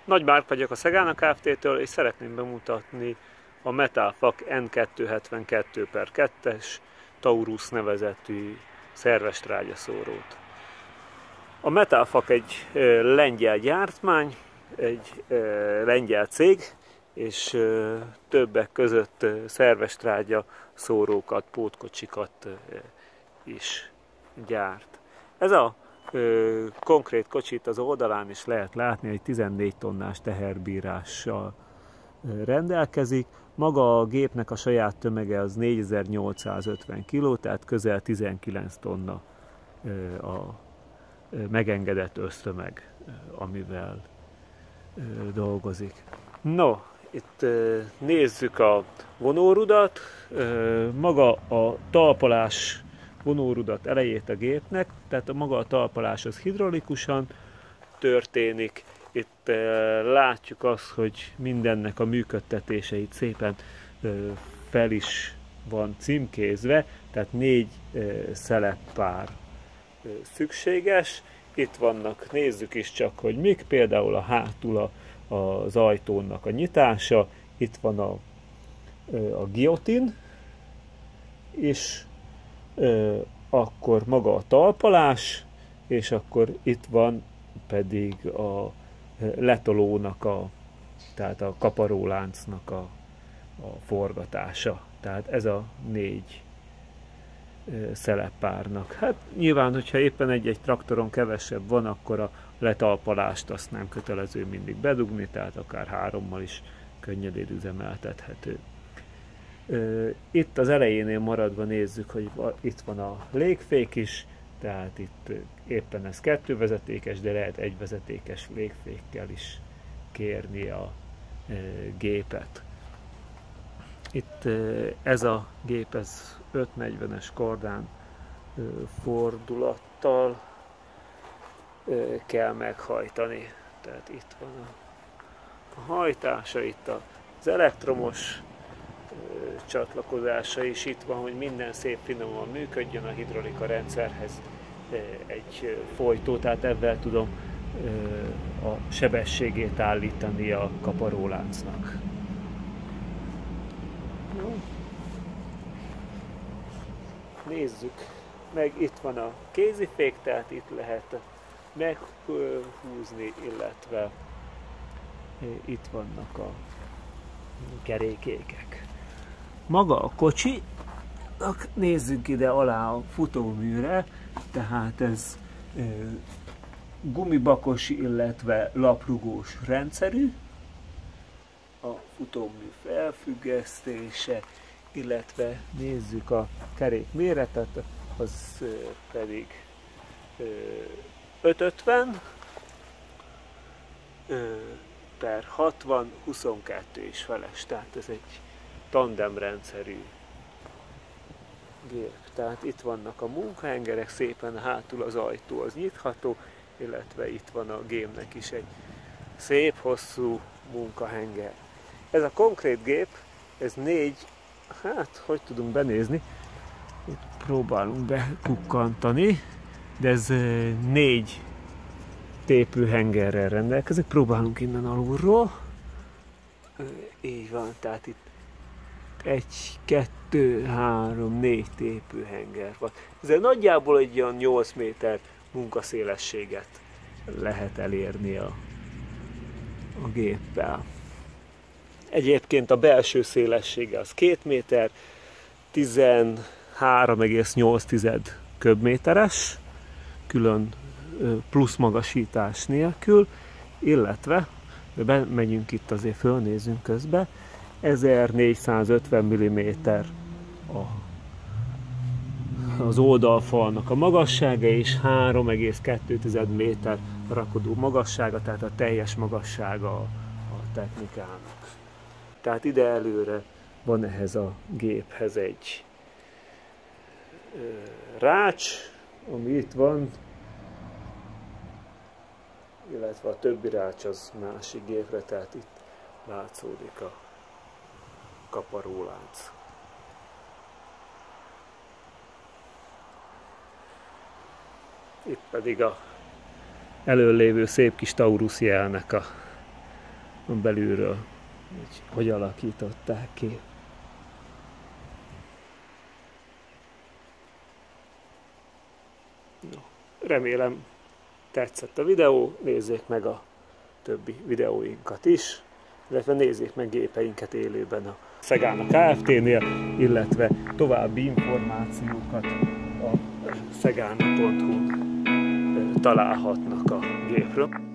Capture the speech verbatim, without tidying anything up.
Nagy Márk vagyok a Szegana Kft-től, és szeretném bemutatni a Metalfak N kétszázhetvenkettő per kettes Taurus nevezetű szerves trágyaszórót. A Metalfak egy ö, lengyel gyártmány, egy ö, lengyel cég, és ö, többek között ö, szerves trágya szórókat, pótkocsikat ö, is gyárt. Ez a ö, konkrét kocsit az oldalán is lehet látni, egy tizennégy tonnás teherbírással ö, rendelkezik. Maga a gépnek a saját tömege az négyezer-nyolcszázötven kiló, tehát közel tizenkilenc tonna ö, a ö, megengedett össztömeg, ö, amivel ö, dolgozik. No, itt ö, nézzük a vonórudat. Ö, maga a talpalás vonórudat elejét a gépnek, tehát a maga a talpalás az hidraulikusan történik. Itt e, látjuk azt, hogy mindennek a működtetése itt szépen e, fel is van címkézve, tehát négy e, szeleppár e, szükséges. Itt vannak, nézzük is csak, hogy mik, például a hátul a, az ajtónak a nyitása, itt van a, e, a guillotine, és Ö, akkor maga a talpalás, és akkor itt van pedig a letolónak, a, tehát a kaparóláncnak a, a forgatása. Tehát ez a négy ö, szeleppárnak. Hát nyilván, hogyha éppen egy-egy traktoron kevesebb van, akkor a letalpalást azt nem kötelező mindig bedugni, tehát akár hárommal is könnyedén üzemeltethető. Itt az elejénél maradva nézzük, hogy itt van a légfék is, tehát itt éppen ez kettő vezetékes, de lehet egy vezetékes légfékkel is kérni a gépet. Itt ez a gép, ez ötszáznegyvenes kardán fordulattal kell meghajtani. Tehát itt van a, a hajtása, itt az elektromos csatlakozása is itt van, hogy minden szép finoman működjön, a hidraulika rendszerhez egy folytó, tehát ebben tudom a sebességét állítani a kaparóláncnak. Nézzük meg, itt van a kézifék, tehát itt lehet meghúzni, illetve itt vannak a kerékékek. Maga a kocsi, nézzünk ide alá a futóműre, tehát ez e, gumibakos, illetve laprugós rendszerű, a futómű felfüggesztése, illetve nézzük a kerék méretet, az pedig e, ötszázötven e, per hatvan, huszonkettő és feles, tehát ez egy tandem rendszerű gép. Tehát itt vannak a munkahengerek, szépen hátul az ajtó az nyitható, illetve itt van a gépnek is egy szép hosszú munkahenger. Ez a konkrét gép, ez négy, hát hogy tudunk benézni, itt próbálunk bekukkantani, de ez négy tépőhengerrel rendelkezik, próbálunk innen alulról. Így van, tehát itt egy, kettő, három, négy tépőhenger van. Ezzel nagyjából egy olyan nyolc méter munkaszélességet lehet elérni a, a géppel. Egyébként a belső szélessége az két méter, tizenhárom egész nyolc köbméteres, külön plusz magasítás nélkül, illetve megyünk itt, azért fölnézünk közbe, ezernégyszázötven milliméter a, az oldalfalnak a magassága, és három egész kettő méter rakodó magassága, tehát a teljes magassága a, a technikának. Tehát ide előre van ehhez a géphez egy ö, rács, ami itt van, illetve a többi rács az másik gépre, tehát itt látszódik a kaparólánc. Itt pedig a elől lévő szép kis Taurus jelnek a belülről, hogy, hogy alakították ki. No, remélem tetszett a videó, nézzék meg a többi videóinkat is, illetve nézzék meg gépeinket élőben a Szegana Kft-nél, illetve további információkat a szegana pont hu-n találhatnak a gépről.